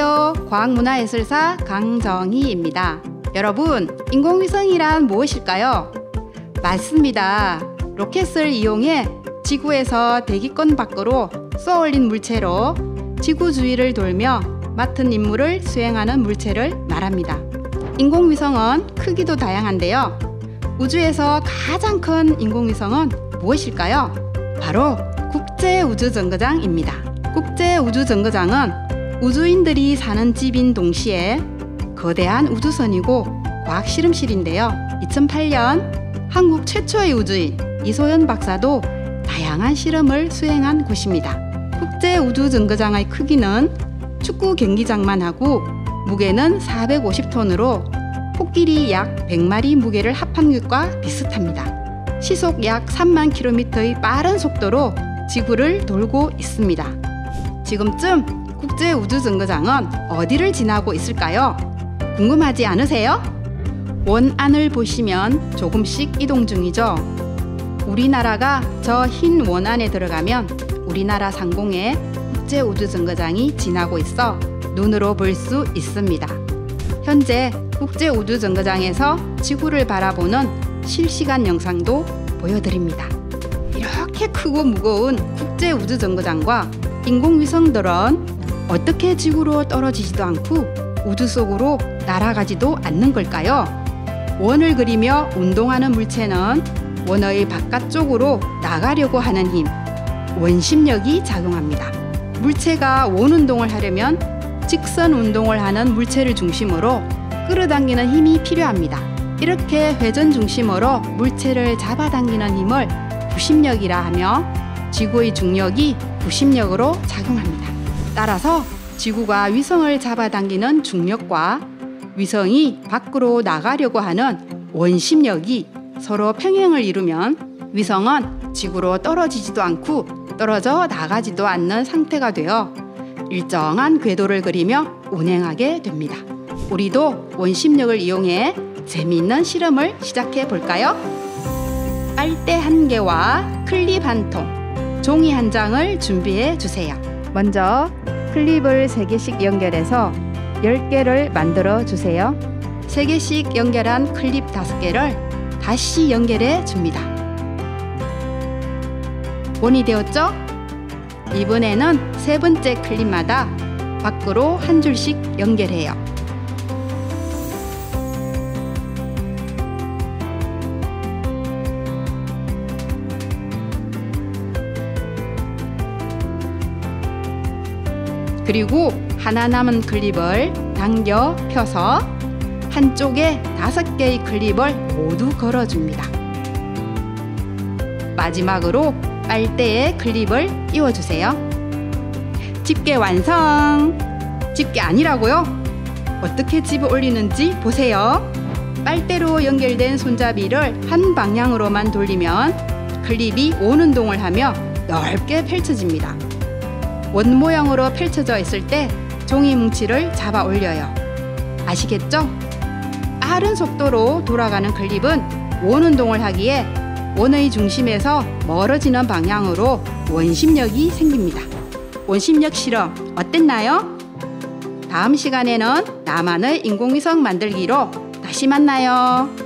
안녕하세요. 과학문화예술사 강정희입니다. 여러분, 인공위성이란 무엇일까요? 맞습니다. 로켓을 이용해 지구에서 대기권 밖으로 쏘아올린 물체로 지구 주위를 돌며 맡은 임무를 수행하는 물체를 말합니다. 인공위성은 크기도 다양한데요. 우주에서 가장 큰 인공위성은 무엇일까요? 바로 국제우주정거장입니다. 국제우주정거장은 우주인들이 사는 집인 동시에 거대한 우주선이고 과학실험실인데요. 2008년 한국 최초의 우주인 이소연 박사도 다양한 실험을 수행한 곳입니다. 국제우주정거장의 크기는 축구 경기장만 하고 무게는 450톤으로 코끼리 약 100마리 무게를 합한 것과 비슷합니다. 시속 약 3만 km의 빠른 속도로 지구를 돌고 있습니다. 지금쯤 국제우주정거장은 어디를 지나고 있을까요? 궁금하지 않으세요? 원안을 보시면 조금씩 이동 중이죠. 우리나라가 저 흰 원안에 들어가면 우리나라 상공에 국제우주정거장이 지나고 있어 눈으로 볼 수 있습니다. 현재 국제우주정거장에서 지구를 바라보는 실시간 영상도 보여드립니다. 이렇게 크고 무거운 국제우주정거장과 인공위성들은 어떻게 지구로 떨어지지도 않고 우주 속으로 날아가지도 않는 걸까요? 원을 그리며 운동하는 물체는 원의 바깥쪽으로 나가려고 하는 힘, 원심력이 작용합니다. 물체가 원 운동을 하려면 직선 운동을 하는 물체를 중심으로 끌어당기는 힘이 필요합니다. 이렇게 회전 중심으로 물체를 잡아당기는 힘을 부심력이라 하며 지구의 중력이 부심력으로 작용합니다. 따라서 지구가 위성을 잡아당기는 중력과 위성이 밖으로 나가려고 하는 원심력이 서로 평행을 이루면 위성은 지구로 떨어지지도 않고 떨어져 나가지도 않는 상태가 되어 일정한 궤도를 그리며 운행하게 됩니다. 우리도 원심력을 이용해 재미있는 실험을 시작해 볼까요? 빨대 1개와 클립 1통, 종이 1장을 준비해 주세요. 먼저 클립을 3개씩 연결해서 10개를 만들어 주세요. 3개씩 연결한 클립 5개를 다시 연결해 줍니다. 원이 되었죠? 이번에는 3번째 클립마다 밖으로 한 줄씩 연결해요. 그리고 하나 남은 클립을 당겨 펴서 한쪽에 5개의 클립을 모두 걸어줍니다. 마지막으로 빨대에 클립을 끼워주세요. 집게 완성! 집게 아니라고요? 어떻게 집어 올리는지 보세요. 빨대로 연결된 손잡이를 한 방향으로만 돌리면 클립이 원 운동을 하며 넓게 펼쳐집니다. 원 모양으로 펼쳐져 있을 때 종이 뭉치를 잡아 올려요. 아시겠죠? 빠른 속도로 돌아가는 클립은 원 운동을 하기에 원의 중심에서 멀어지는 방향으로 원심력이 생깁니다. 원심력 실험 어땠나요? 다음 시간에는 나만의 인공위성 만들기로 다시 만나요.